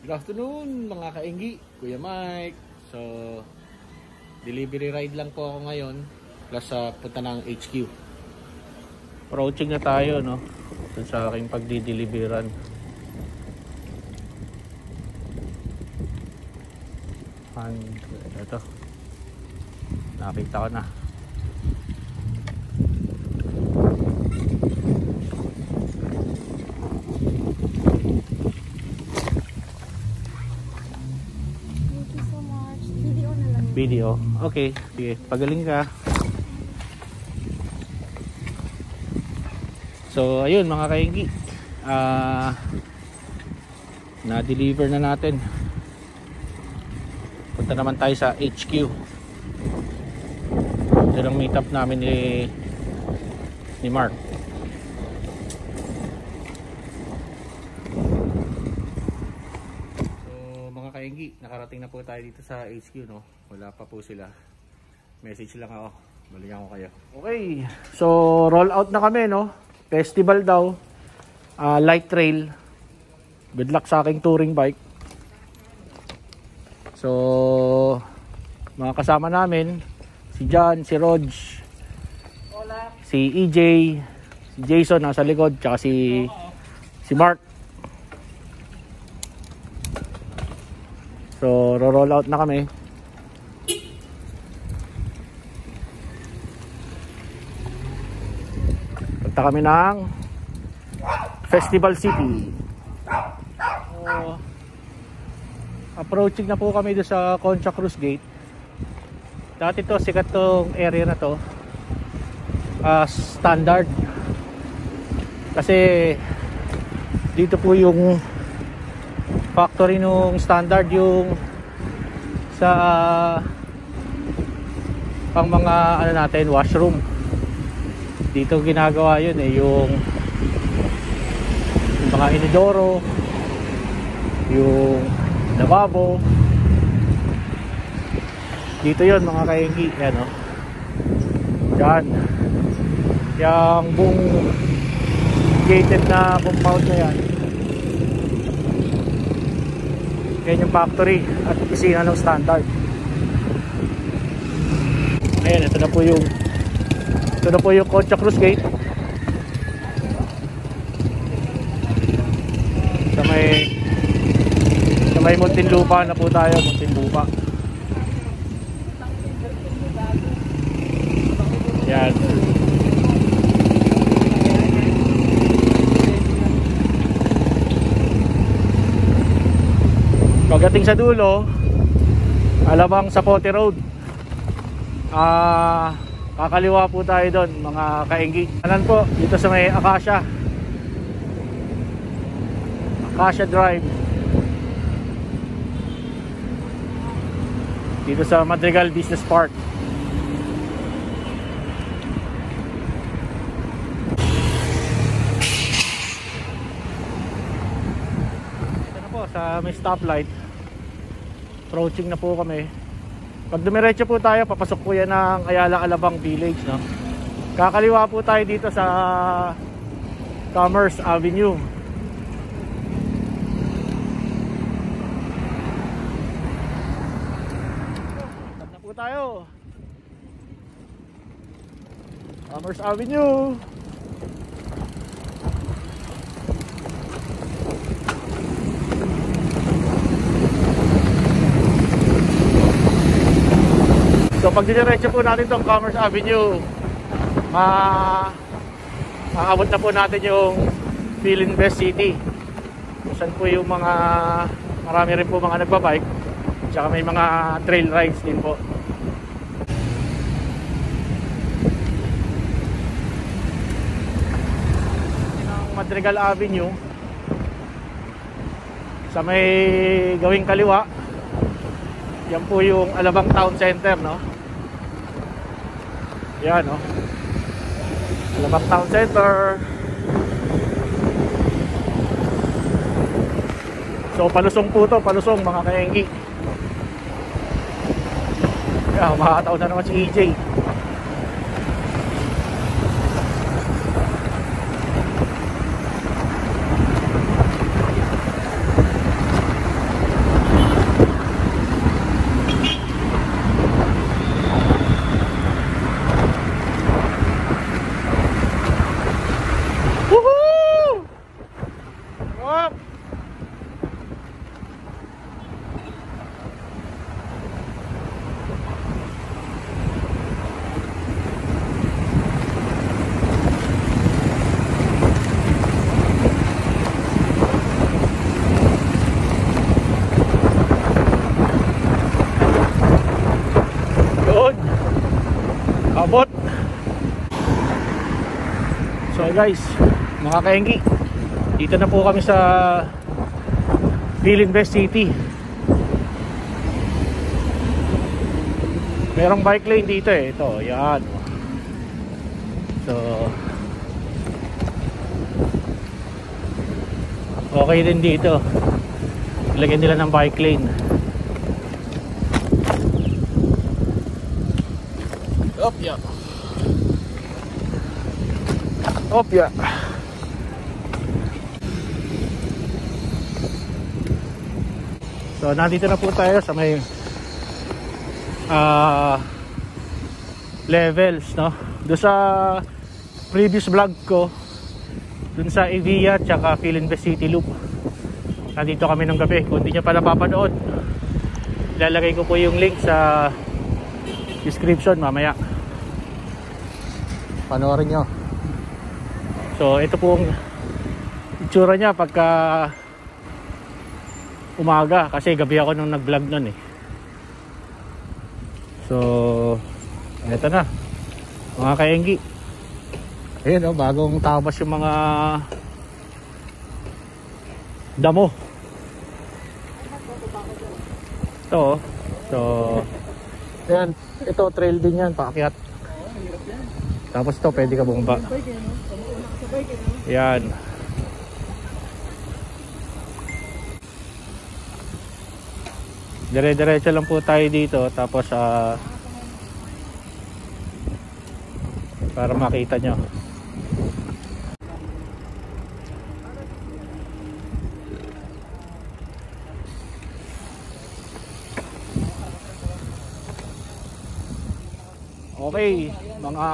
Good afternoon mga kainggi, Kuya Mike. So, delivery ride lang po ako ngayon. Plus punta ng HQ. Approaching na tayo, no? Dun sa aking pagdideliveran. And ito, nakita ko na. Video. Okay, sige. Pagaling ka. So, ayun mga kainggi. Na-deliver na natin. Punta naman tayo sa HQ. Ito ang meet up namin ni Mark. So, mga kainggi, nakarating na po tayo dito sa HQ, no? Wala pa po sila. Message lang ako. Balikan ko kayo. Okay. So, roll out na kami, no? Festival daw. Light trail. Good luck sa aking touring bike. So, mga kasama namin, si John, si Rog, si EJ, si Jason nasa likod, tsaka si Mark. So, roll out na kami. Punta kami ng Festival City. So, approaching na po kami doon sa Concha Cruz Gate. Dati to, sikat tong area na to. Standard. Kasi dito po yung factory nung Standard, yung sa pang mga ano natin, washroom. Dito ginagawa yun yung mga inidoro, yung lavabo. Dito yun mga kainggi. Yan o. Yan. Yung buong gated na compound na yan. Yan yung factory at opisina ng Standard. Ayan, ito na po yung Concha Cruz Gate. Sa may Muntinlupa na po tayo, Muntinlupa. Yan. Pagdating sa dulo, Alabang Sapote Road. Kakaliwa po tayo doon mga kainggi. Kanan po dito sa may Acacia Drive. Dito sa Madrigal Business Park. Ito na po sa may stoplight. Approaching na po kami. Pag dumiretso po tayo, papasok po yan ng Ayala Alabang Village, no? Kakaliwa po tayo dito sa Commerce Avenue. Tap na po tayo. Commerce Avenue. So pag diretso po natin itong Commerce Avenue, maabot na po natin yung Philinvest City. Saan po yung marami rin po mga nagbabike, tsaka may mga trail rides din po. Ang Madrigal Avenue, sa may gawing kaliwa, yan po yung Alabang Town Center, no? Yan, no? Alabang Town Center. So palusong po to, palusong mga kainggi. Kaya makakataon na naman si EJ. So guys, mga kaenggi, dito na po kami sa Philinvest City. Merong bike lane dito eh. Ito, yan. So okay din dito. Ilagyan nila ng bike lane. Opya. Opya. So nandito na po tayo sa may levels, no? Doon sa previous vlog ko, doon sa Evia tsaka Philinvest City Loop, nandito kami ng gabi. Kung hindi nyo pa napapanood, ilalagay ko po yung link sa description mamaya, panoorin nyo. So ito pong itsura nya pagka umaga, kasi gabi ako nung nag vlog nun eh. So eto na mga kaenggi. Ayun oh, bagong tabas yung mga damo. Ito oh. So yan, ito trail din yan, paakyat. Tapos ito pwede ka bumaba. Yan. Dire-diretso lang po tayo dito. Tapos para makita nyo. Okay, mga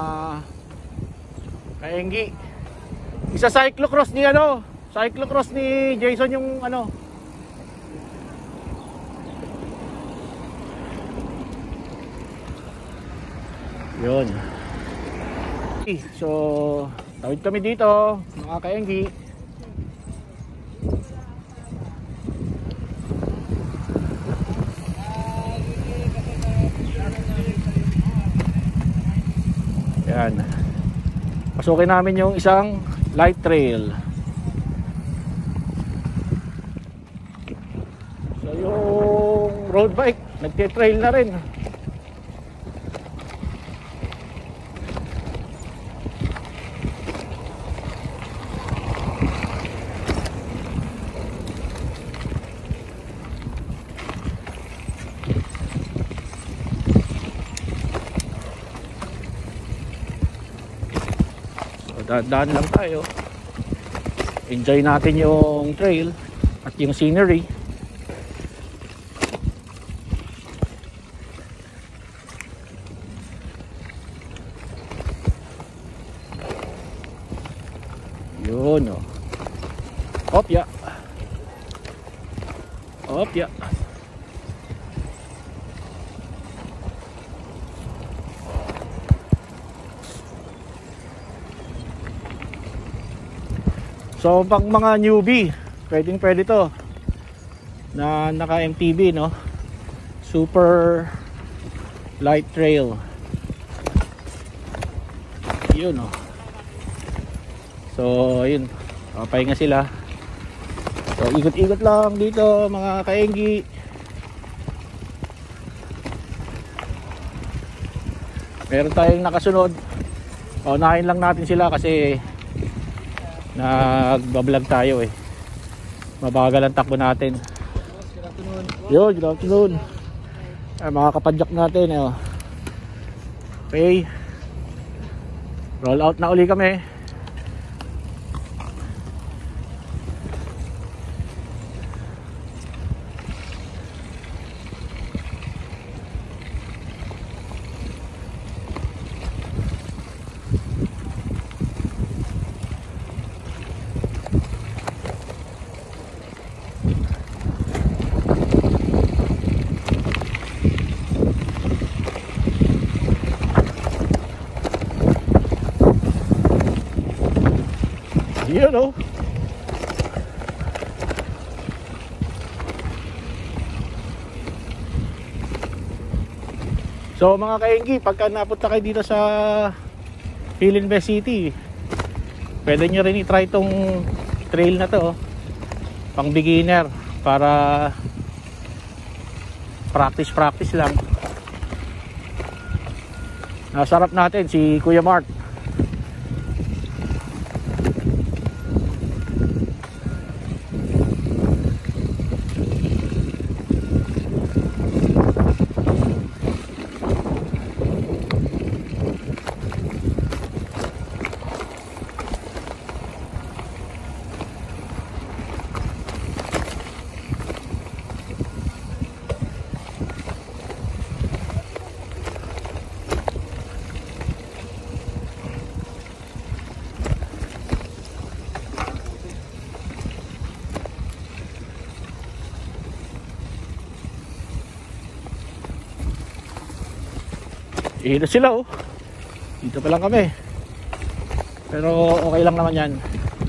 kaenggi, isa cyclocross ni cyclocross ni Jason yung yun. So tawid kami dito mga kaenggi. Yan. Pasukin namin yung isang light trail. So yung road bike nagte-trail na rin. Daan lang tayo, enjoy natin yung trail at yung scenery. Yun oh. Opya. Opya. So pag mga newbie, pwede to na naka MTB, no? Super light trail. Yun oh. So yun, papahinga sila. So ikot-ikot lang dito mga kaenggi. Meron tayong nakasunod. Unahin lang natin sila kasi nagbablog tayo eh. Mabagal ang takbo natin. Yun, good afternoon. Mga kapadyak natin eh. Okay, roll out na uli kami. Yun oh. So mga kaenggi, pagka napunta kayo dito sa Philinvest City, pwede nyo rin i-try tong trail na to, pang beginner, para practice lang. Nasarap natin si Kuya Mark. Ihina sila oh. Dito pa lang kami. Pero okay lang naman yan.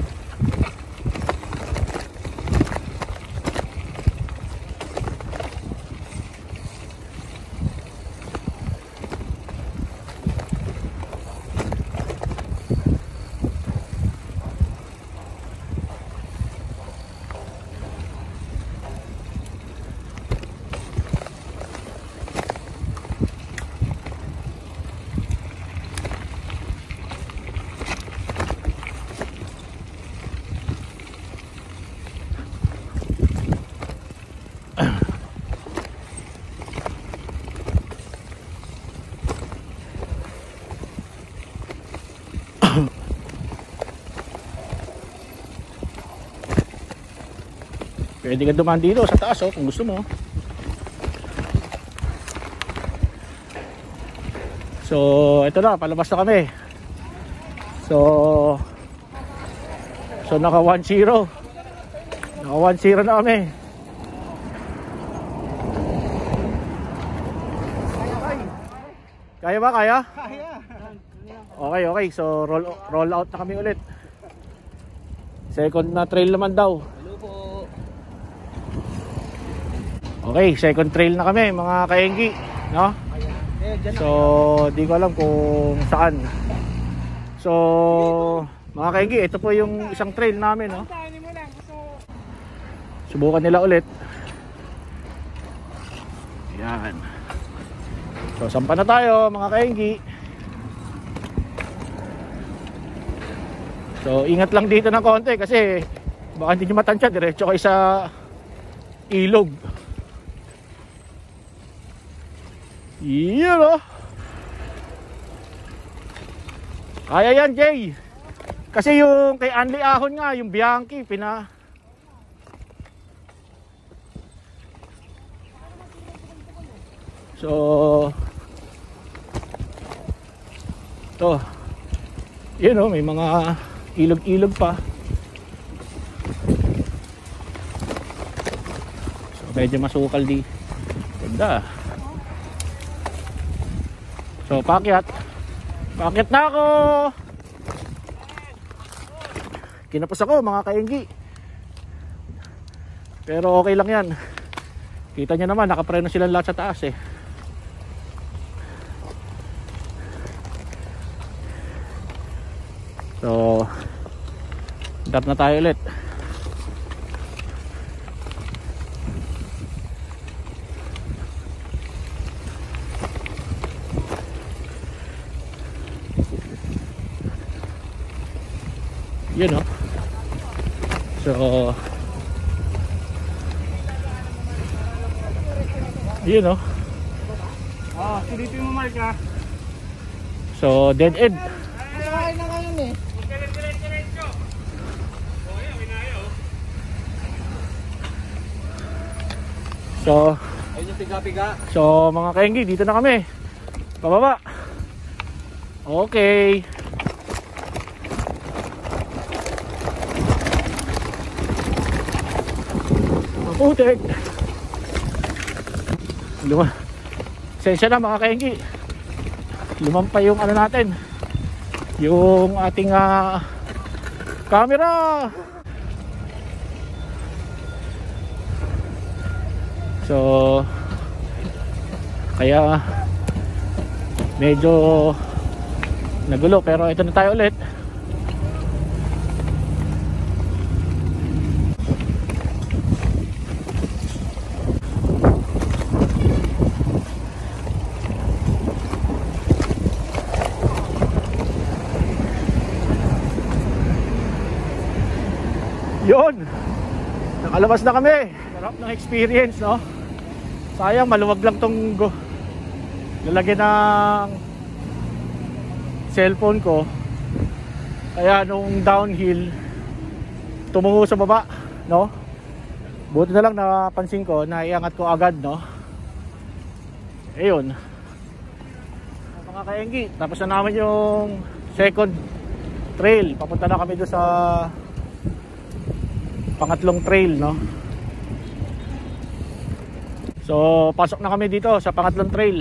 Pwede ka dumaan dito sa taas oh, kung gusto mo. So ito na, palabas na kami. So naka 1-0. Naka 1-0 na kami. Kaya ba? Kaya? Kaya. Okay. So roll out na kami ulit. Second na trail naman daw. Hello po. Okay, second trail na kami mga kaenggi, no? So, di ko alam kung saan. So, mga kaenggi, ito po yung isang trail namin, no? Subukan nila ulit. Yan. So, sampa na tayo mga kaenggi. So, ingat lang dito ng konti kasi baka hindi nyo matansya, diretso kayo sa ilog. Yan oh. Kaya yan, Jay. Kasi yung kay Anli Ahon nga, yung Bianchi, So to. Yun oh, may mga ilog-ilog pa. So medyo masukal di. Ganda. So paakyat na ako. Kinapos ako mga kaenggi. Pero okay lang yan. Kita nyo naman, nakapreno sila lahat sa taas eh. So drop na tayo ulit. Yun o. So yun o. Silipin mo Mark. So dead end. Kakain na ngayon eh. So ayun yung piga-piga. So mga kaenggi, dito na kami. Pababa. Okay. Putek. Sensya na mga kaenggi. Lumampa yung ano natin. Yung ating camera. So kaya medyo nagulo, pero ito na tayo ulit. Nakalabas na kami. Sarap ng experience, no? Sayang, maluwag lang tong lalagyan ng cellphone ko. Kaya nung downhill, tumungo sa baba, no? Buti na lang napansin ko, naiangat ko agad, no? Ayun. Mga kaenggi, tapos na namin yung second trail. Papunta na kami doon sa pangatlong trail, no? So, pasok na kami dito sa pangatlong trail.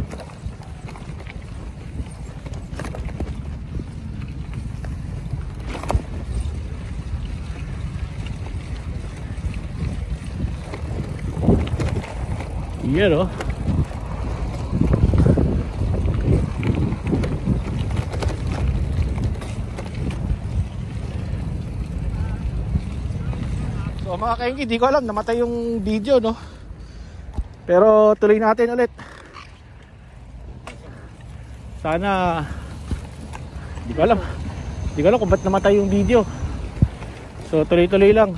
Yan, oh. So mga kainggi, di ko alam, namatay yung video, no? Pero tuloy natin ulit. Sana, di ko alam kung ba't namatay yung video. So tuloy-tuloy lang.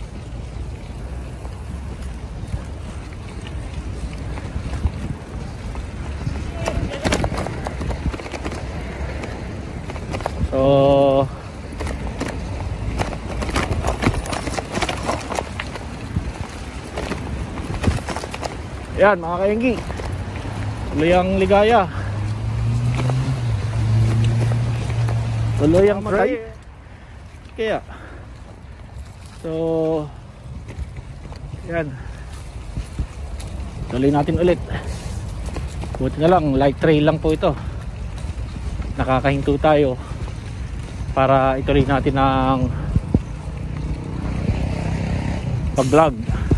So yan mga kainggi, tuloy ang ligaya, tuloy ang try. Kaya so yan, tuloy natin ulit. Buti na lang light trail lang po ito, nakakahinto tayo para ituloy natin ang pag-vlog.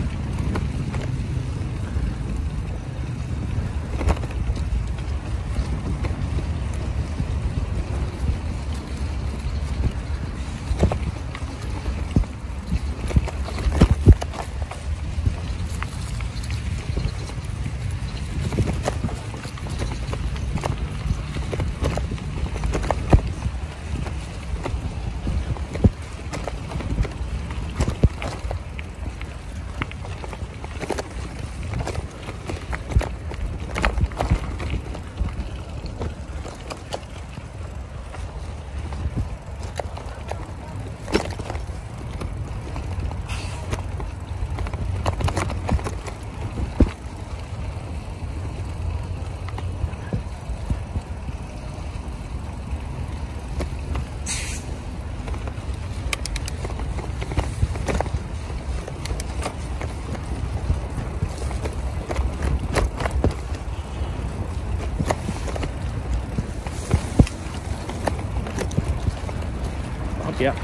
Yeah.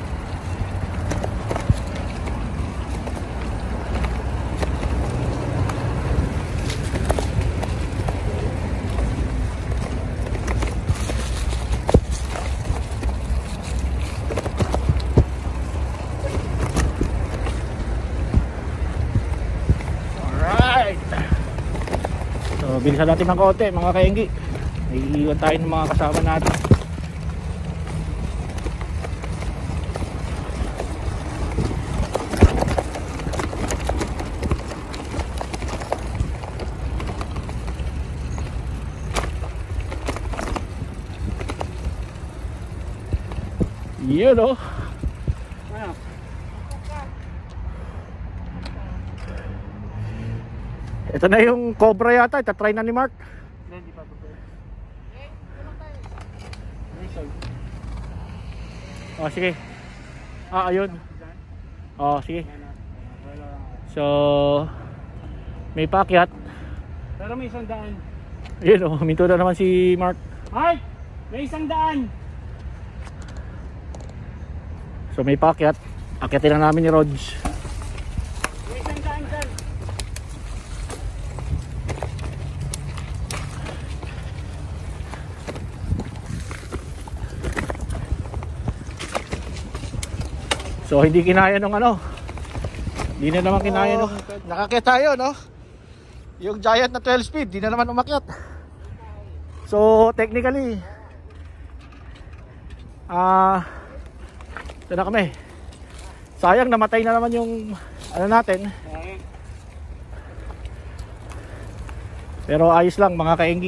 Alright. So, bilisan natin ng konti mga kainggi. Naiiwan tayo ng mga kasama natin. Yun, oh. Ito na yung Cobra yata. Itatry na ni Mark. Hindi pa po. Oh, sige. Ayun. Oh, sige. So, may pakyat. Pero may isang daan. Yun, oh. Minto na naman si Mark. Ay! May isang daan! So may pakyat. Akyatin lang namin ni Rog. May isang daan, sir. So hindi kinaya nung ano. Hindi na naman kinaya nung nakakyat tayo, no? Yung giant na 12 speed, di na naman umakyat. So technically ito na kami. Sayang, namatay na naman yung ano natin. Okay. Pero ayos lang mga kaenggi.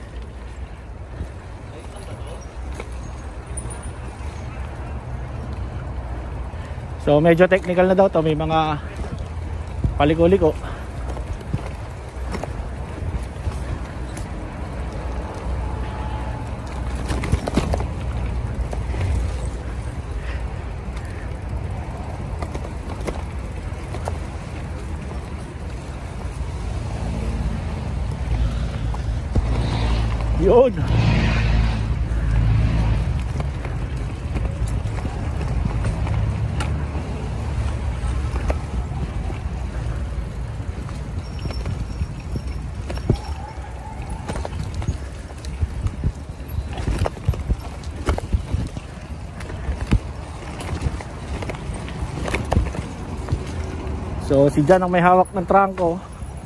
So medyo technical na daw to, may mga paliko-liko. Yun. So si Jan ang may hawak ng trangko.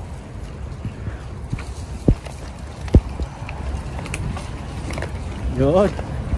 Yun.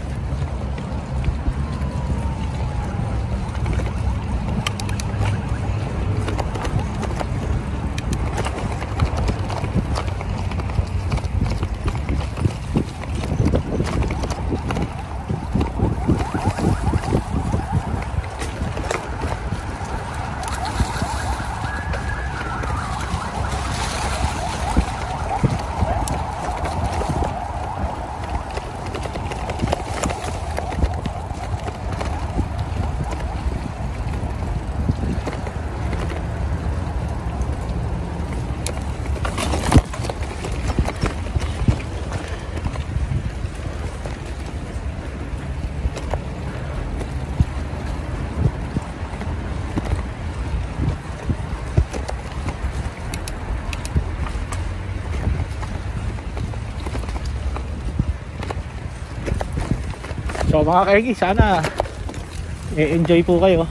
So mga kaigi, sana i-enjoy po kayo.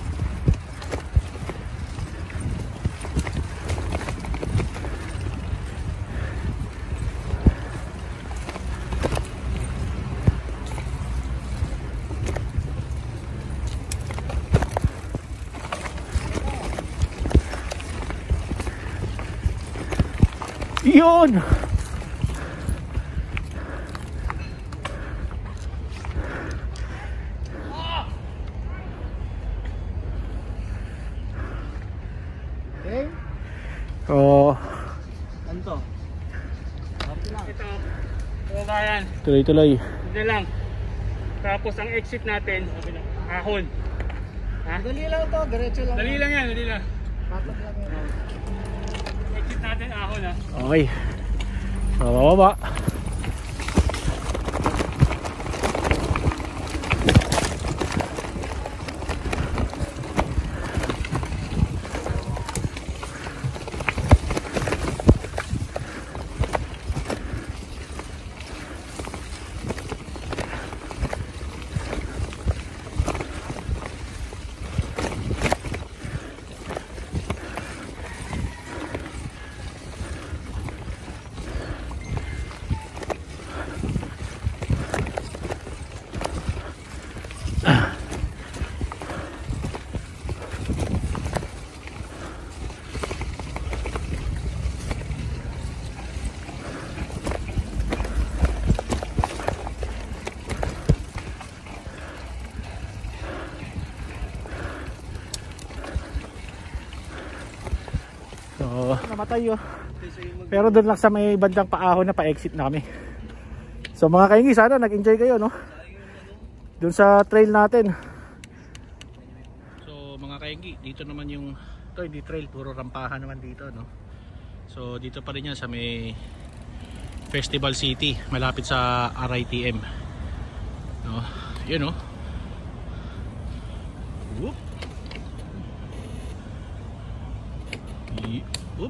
Yun. So, Ano to? Ito. Kababayan. tuloy-tuloy. Ito lang. Tapos ang exit natin, ahon. Ha? Dali lang to, diretso lang. Dali lang yan, dali lang. Patlog lang yan. Exit natin ahon ha. Okay. So, bababa. So, namatay yun. Pero doon lang sa may bandang paahon na pa-exit na kami. So mga kaingi, sana nag-enjoy kayo, no? Doon sa trail natin. So mga kaingi, dito naman yung ito, hindi trail, puro rampahan naman dito, no? So dito pa rin yan sa may Festival City, malapit sa RITM. No? Yun, no? Whoop. Oop.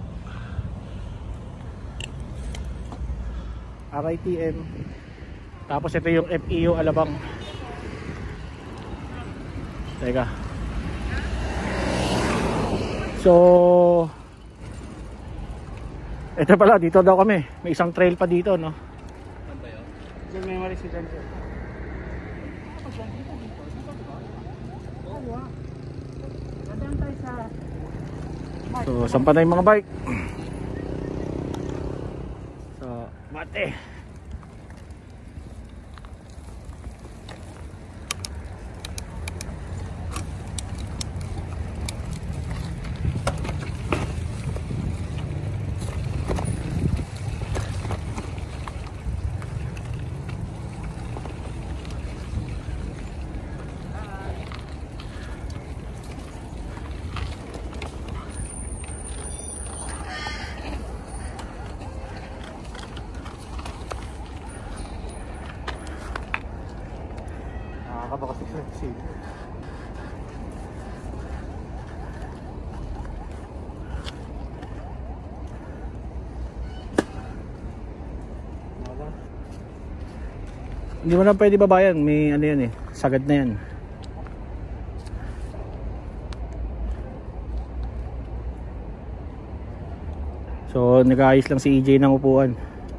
RITM. Tapos ito yung FEU Alabang. Teka. So ito pala, dito daw kami. May isang trail pa dito, no? Diyan may marisigan ko. Dadaan tayo sa So, sampa na yung mga bike. So, mate. Nakakabakas sa exit. Hindi mo na pwede babayan, may ano yan eh, sagad na yan. So nag-aayos lang si EJ ng upuan.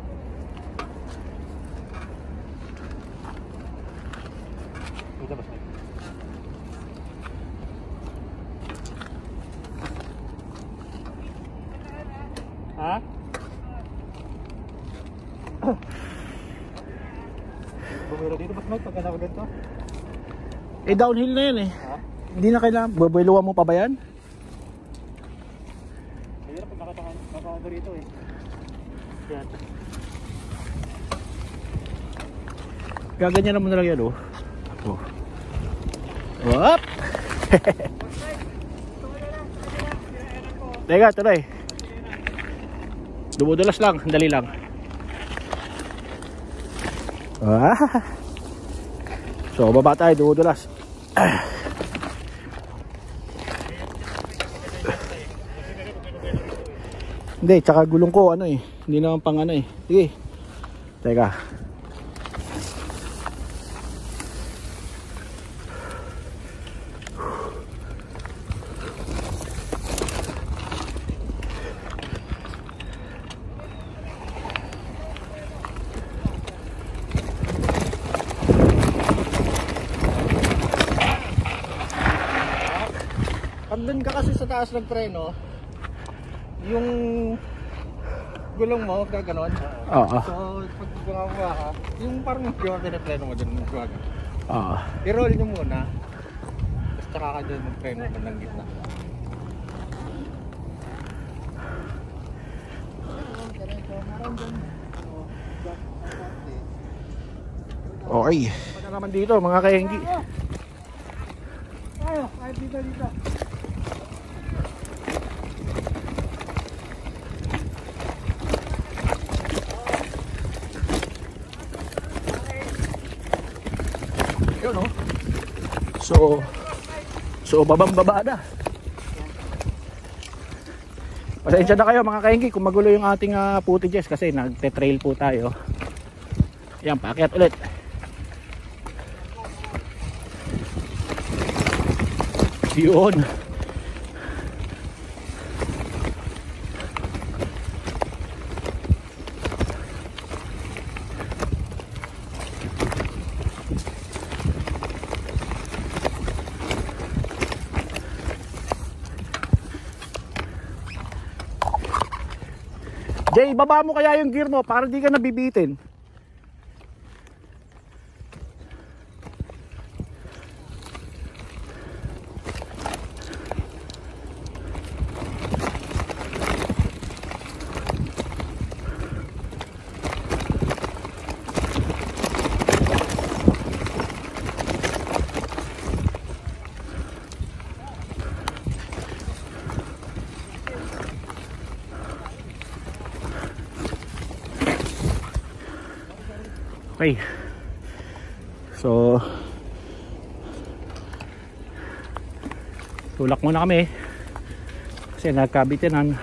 Ha? Bumiro dito, mas may pagkana ko dito. Eh downhill na yan eh. Ha? Hindi na kailangan, bubuiluan mo pa ba yan? Mahirap pag nakakano dito eh. Yan. Gaganyan naman na lang yan oh. Oh. Whoop! Teka, tuloy. Dumudulas lang, dali lang. Ah. So baba tayo, dumudulas. Hindi, tsaka gulong ko ano eh. Hindi naman pang ano eh. Sige. Teka. Andun ka kasi sa taas ng preno, yung gulong mo gaganon. Oo. So pag gumawa ka, yung parang yung pinapreno mo dun magwaga. Oo. I-roll nyo muna. Tapos tsaka ka dyan magpreno mo ng gitna. Okay. Ano na naman dito mga kaenggi? Ayo, ay dito. Yun no? So babang-baba na. Pasensya na kayo mga kaenggi kung magulo yung ating footages kasi nagte-trail po tayo. Yan, paakyat ulit. Yun. Jay, baba mo kaya yung gear mo para di ka nabibitin. Okay. So tulak muna kami kasi nagkabitinan.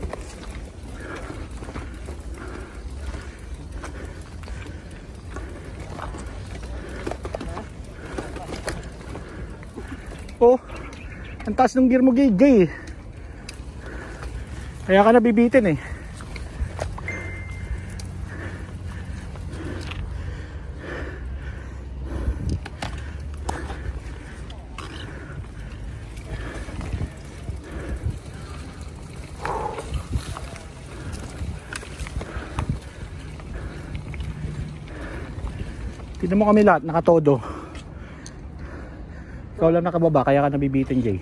Oh, ang taas ng gear mo, Jay. Kaya ka nabibitin eh. Tignan mo kami lahat, nakatodo. Ikaw lang nakababa, kaya ka nabibitin, Jay.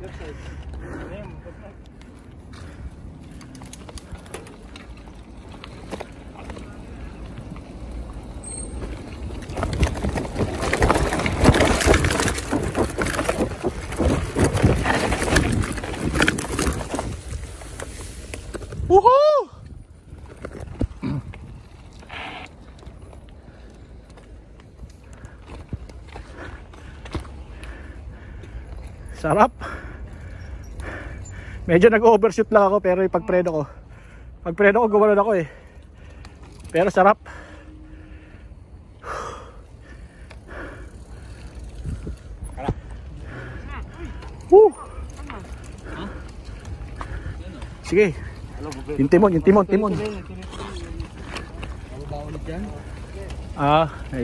Woohoo! Sarap. Medyo nag-overshoot lang ako pero pag-preno ko gumanon ako eh. Pero sarap. Woo! Sige. Yung timon. Ay.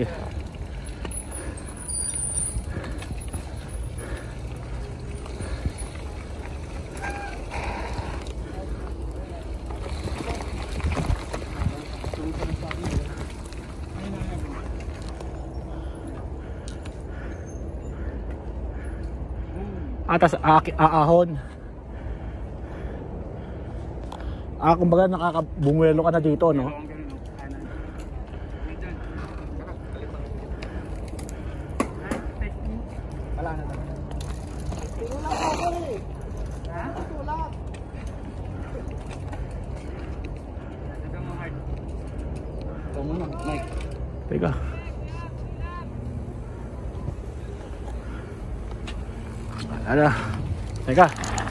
Atas aahon. Kumbaga nakakabungwelo ka na dito, no? Wala na talaga. Tulak ako eh. Ha? Tulak. Ito muna, Mike. Teka. Ala. Teka.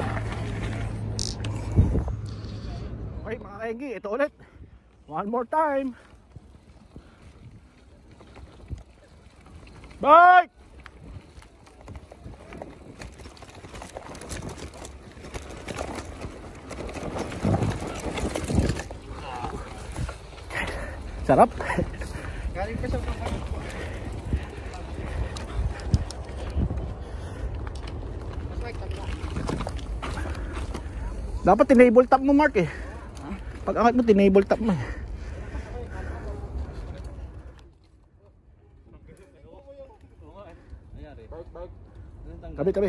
Okay mga kaenggi, ito ulit. One more time. Bye! Sarap. Galing ka sa pangkain. Dapat tinable top mo, Mark eh. Pag angat mo, tinable top mo eh. Tabi.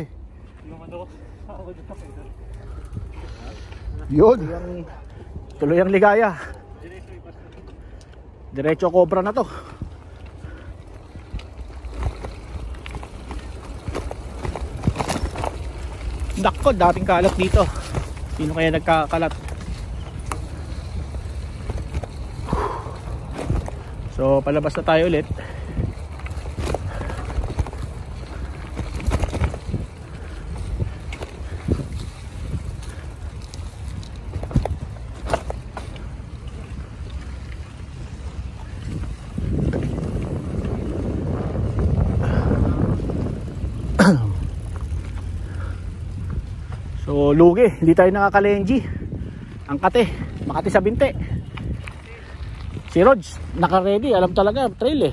Yun. Tuloy ang ligaya. Diretso cobra na to. Nako, dating kalat dito. Sino kaya nagkakalat? So palabas na tayo ulit. So lugi, hindi tayo nakakalenji. Ang kate, Makati sa binte. Si Rods, naka-ready, alam talaga, trail eh.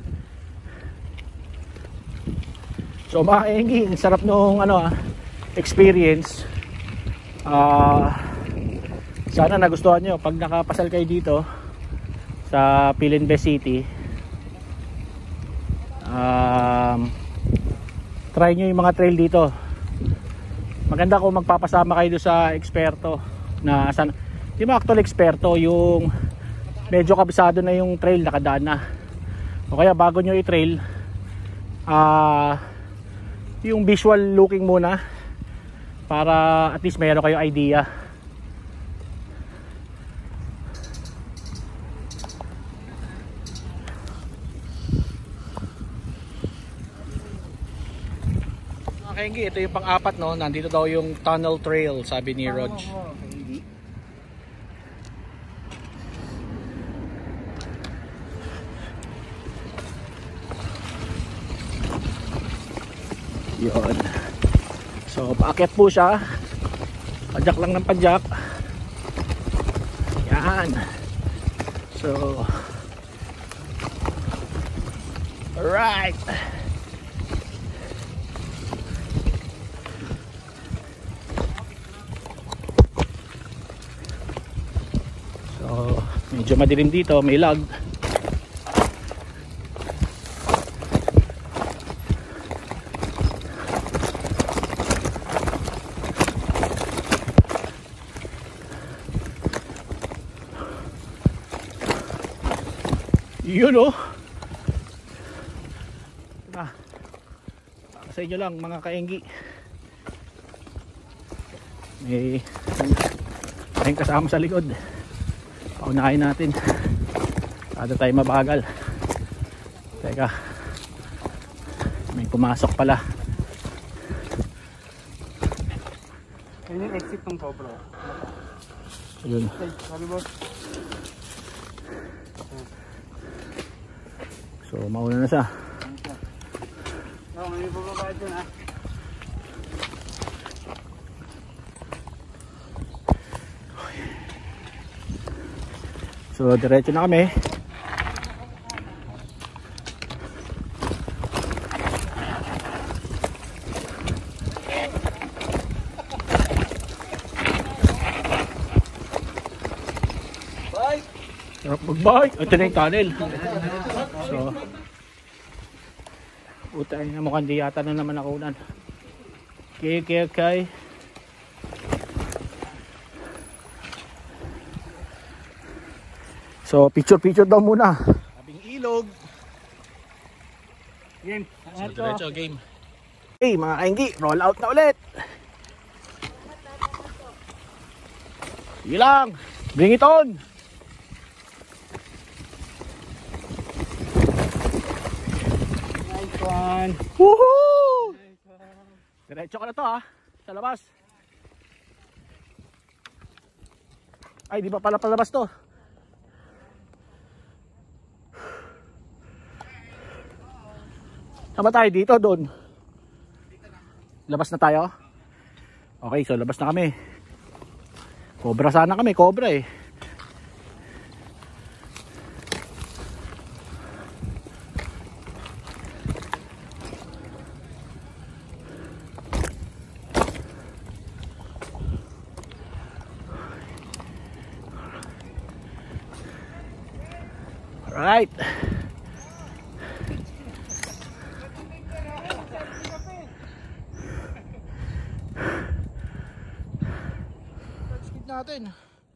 So mga kaenggi, ang sarap nung experience. Sana nagustuhan nyo pag nakapasal kayo dito sa Pilinbe City. Try nyo yung mga trail dito. Maganda kung magpapasama kayo sa eksperto na di ba actual eksperto, yung medyo kabisado na yung trail, nakadaan na. O kaya bago nyo i-trail, yung visual looking muna para at least mayroon kayo idea. Kaenggi, ito yung pang-apat, no? Nandito daw yung tunnel trail, sabi ni Rog. Yun. So paakyat po siya. Padyak lang ng padyak. Yan. So alright. So medyo madilim dito, may lag. Yun oh. Na. Sa inyo lang mga kaenggi. May kasama sa likod. Paunahin natin. Kada tayo mabagal. Teka. May pumasok pala. Yan yung exit ng GoPro. Yun. Sabi boss. So mauna na siya. May bababayad dun ha. So diretso na kami. Sarap mag-bike. Ito na yung tunnel. So utay na mukhang di yata na naman nakunan. Okay. So picture daw muna. Tabing ilog. Game. So diretso game. Hey mga kainggi, roll out na ulit. Sige lang. Bring it on. Nice one. Woohoo! Diretso ka na to ha. Sa labas. Ay di ba pala palabas to? Saan ba tayo dito? Doon? Labas na tayo? Okay, so labas na kami. Cobra sana kami, cobra eh. Alright. Natin.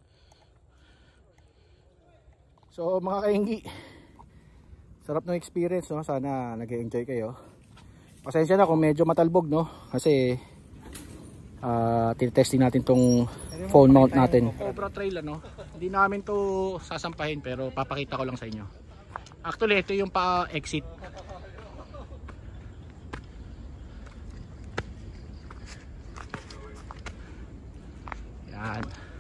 So mga kainggi, sarap ng experience no? Sana nag-enjoy kayo. Pasensya na kung medyo matalbog no, kasi tinetesting natin tong phone mount natin. Cobra Trail ano, hindi namin to sasampahin pero papakita ko lang sa inyo. Actually ito yung pa-exit. Yan.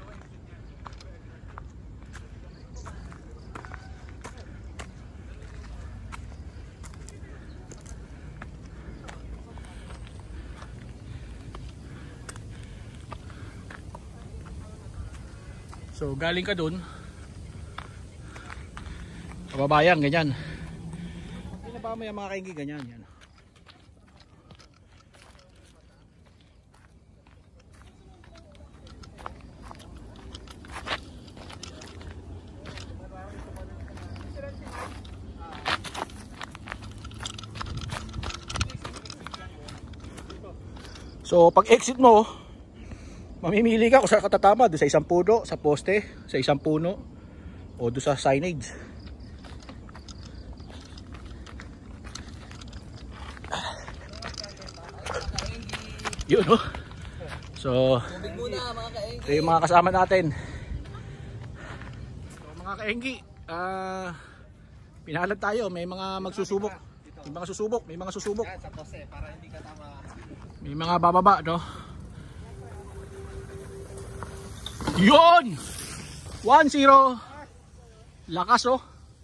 So galing ka dun, kababayan, ganyan. Hindi na ba may mga kainggi ganyan yan. So pag exit mo, mamimili ka kung saan ka tatama, doon sa isang puno, sa poste, sa isang puno, o doon sa signage. Yun no. So ito yung mga kasama natin. So mga kaenggi, pinalad tayo, may mga magsusubok. May mga susubok, may mga susubok. May mga bababa no. Yun! 1-0. Lakas oh.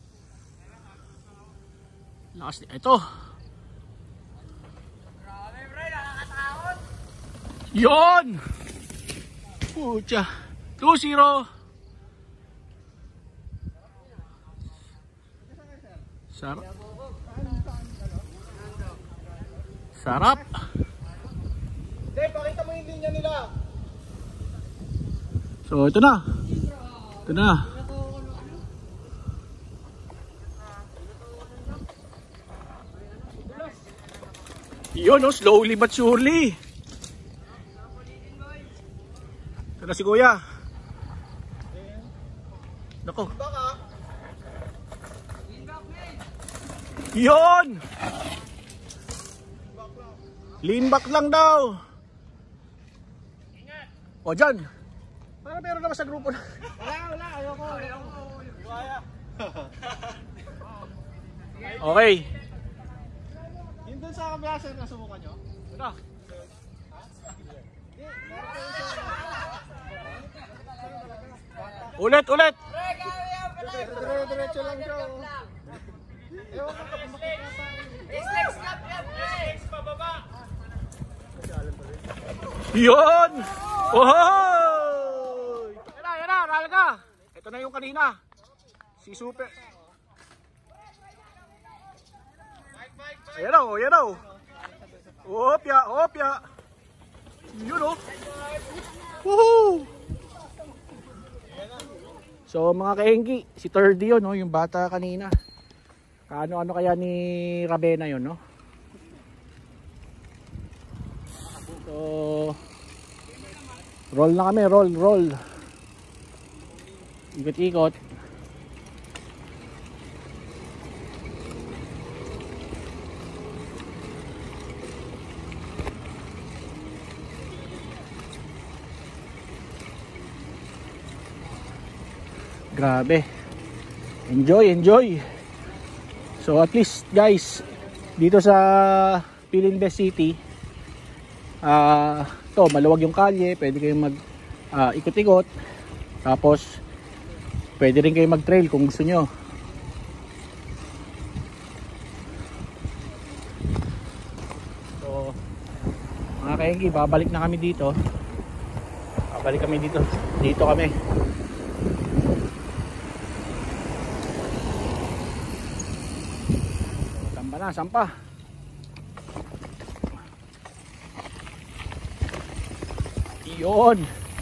Lakas. Ito. Yun! Pucha. 2-0. Sarap. Sarap. Hindi, pakita mo yung linya nila. So ito na. Ito na. Yun oh, slowly but surely. Ito na si Kuya. Nako. Yon! Lean back lang daw. O dyan. Para meron naman sa grupo na. Wala, ayoko. Okay. Yun dun sa kabila, sir, nasubukan nyo? Ito. Ulit. Diretso lang siya. Ewan ko kung Yun! Ohoy! Yan na, nalaga. Ito na yung kanina. Si Super. Ayan o. Opya. Yun o. Woohoo! So mga kaengki, si Thirdy yun, no? Yung bata kanina. Ano kaya ni Ravena yun, no? So roll na kami, roll. Ikot-ikot. Grabe. Enjoy. So at least guys, dito sa Pilinbest City, to maluwag yung kalye, pwede kayong mag ikot-ikot. Tapos pwede rin kayong mag-trail kung gusto nyo. So mga kaengki, babalik na kami dito. Dito kami. Sampa. Iyon.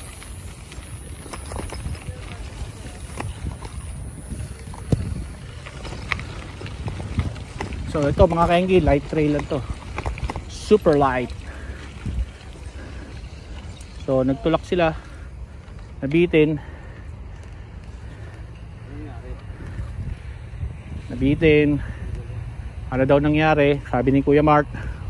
So ito mga kaengki, light trail lang to. Super light. So nagtulak sila. Nabitin. Ano daw nangyari? Sabi ni Kuya Mark.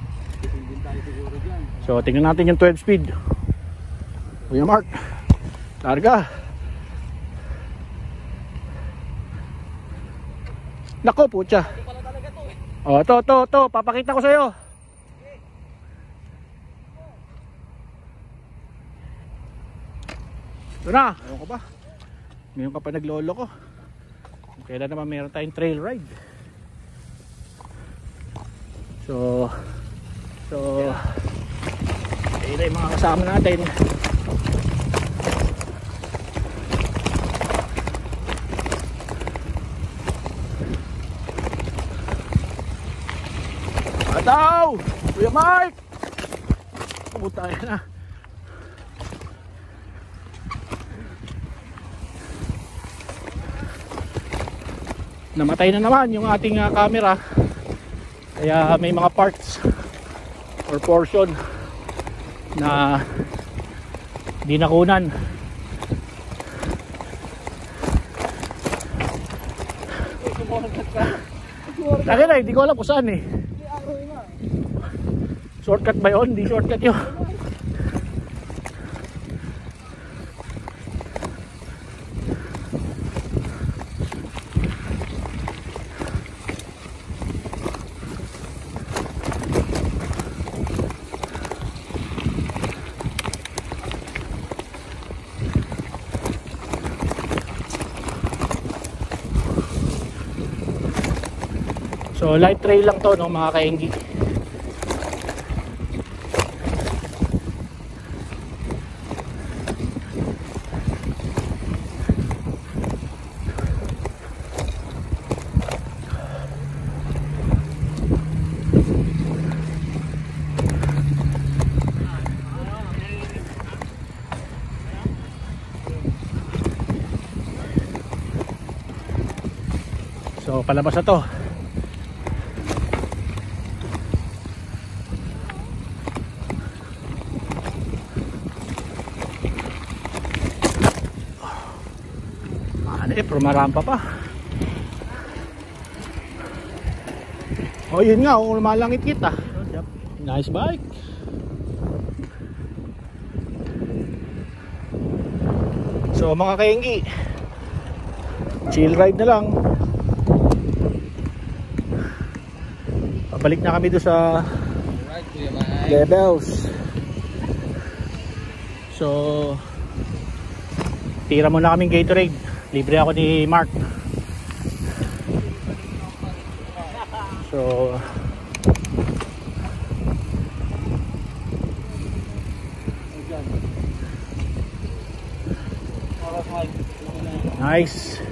So tingnan natin yung 12 speed. Kuya Mark, larga. Nako putya. Oh, to, papakita ko sa'yo. Ito na. Ayaw ko ba? Ngayon ka pa naglolo ko. Kailan naman meron tayong trail ride. So ayun yung mga kasama natin. Ataw! Kuya Mike! Pumunta na. Namatay na naman yung ating camera. Kaya may mga parts or portion na di nakunan. Lagi na, hindi ko alam kung saan eh. Shortcut ba yun? Hindi shortcut yun. So light trail lang to, no, mga kaengki. So palabas na to. Pero marampa pa. Oh, yun nga, lumalangit kita. Nice bike. So mga kaenggi, chill ride na lang. Pabalik na kami doon sa levels. So tira muna kaming Gatorade. Libre ako ni Mark. So nice.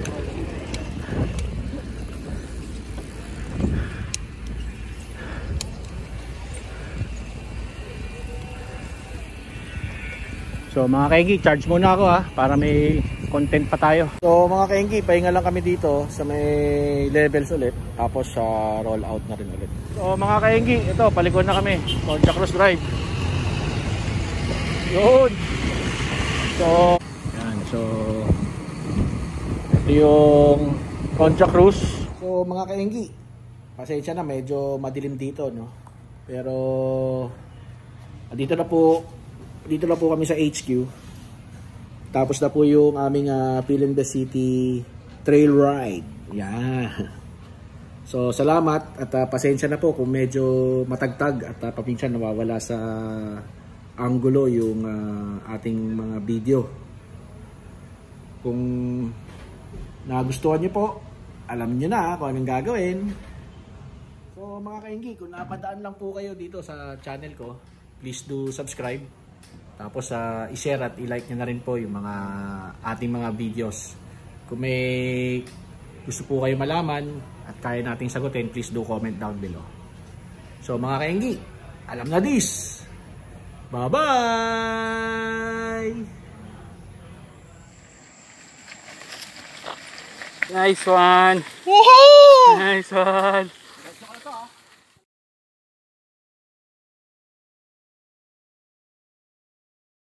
So mga kaenggi, charge muna ako ha, para may content pa tayo. So mga kaenggi, pahinga lang kami dito sa may levels ulit. Tapos sa roll out na rin ulit. So mga kaenggi, ito, palikod na kami. Concha Cruz Drive. Yun. So yan, so ito yung Concha Cruz. So mga kaenggi, pasensya na, medyo madilim dito, no? Pero dito na po kami sa HQ. Tapos na po yung aming Phil in the City trail ride. Yeah. So salamat at pasensya na po kung medyo matagtag at paminsan nawawala sa angulo yung ating mga video. Kung nagustuhan nyo po, alam nyo na kung anong gagawin. So mga kaenggi, kung napadaan lang po kayo dito sa channel ko, please do subscribe. Tapos i-share at i-like nyo na rin po yung mga ating mga videos. Kung may gusto po kayo malaman at kaya nating sagutin, please do comment down below. So mga kaenggi, alam na this. Bye-bye! Nice one! Woohoo! Nice one!